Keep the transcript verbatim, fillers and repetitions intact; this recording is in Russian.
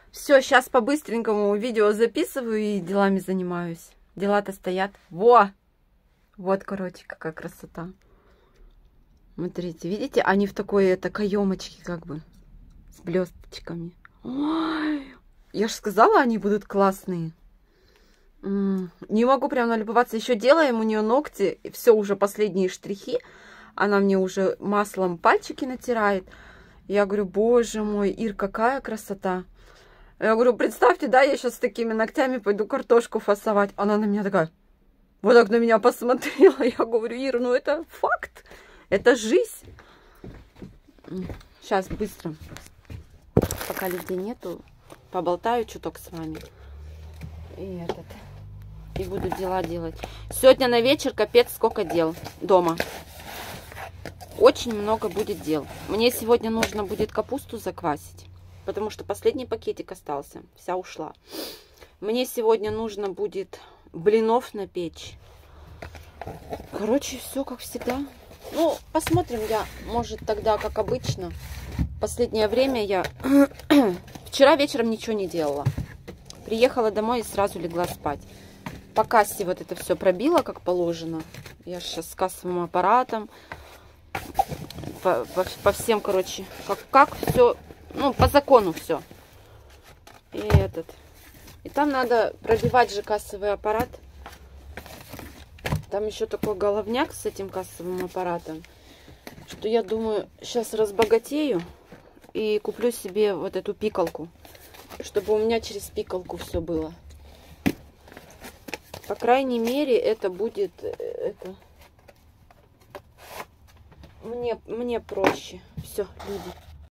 Все, сейчас по-быстренькому видео записываю и делами занимаюсь. Дела-то стоят. Во! Вот, короче, какая красота. Смотрите, видите? Они в такой, это, каемочке как бы. С блесточками. Ой, я же сказала, они будут классные. М-м, не могу прям налюбоваться. Еще делаем у нее ногти. Все, уже последние штрихи. Она мне уже маслом пальчики натирает. Я говорю, боже мой, Ир, какая красота. Я говорю, представьте, да, я сейчас с такими ногтями пойду картошку фасовать. Она на меня такая, вот так на меня посмотрела. Я говорю, Ир, ну это факт. Это жизнь. Сейчас быстро, пока людей нету, поболтаю чуток с вами. И этот. И буду дела делать. Сегодня на вечер капец сколько дел дома. Очень много будет дел. Мне сегодня нужно будет капусту заквасить, потому что последний пакетик остался. Вся ушла. Мне сегодня нужно будет блинов напечь. Короче, все как всегда. Ну, посмотрим я, может, тогда, как обычно. Последнее время я... Вчера вечером ничего не делала. Приехала домой и сразу легла спать. По кассе вот это все пробила, как положено. Я сейчас с кассовым аппаратом. По, по, по всем, короче, как, как все, ну, по закону все. И этот. И там надо пробивать же кассовый аппарат. Там еще такой головняк с этим кассовым аппаратом, что я думаю, сейчас разбогатею и куплю себе вот эту пикалку, чтобы у меня через пикалку все было. По крайней мере, это будет это, мне, мне проще. Все, люди.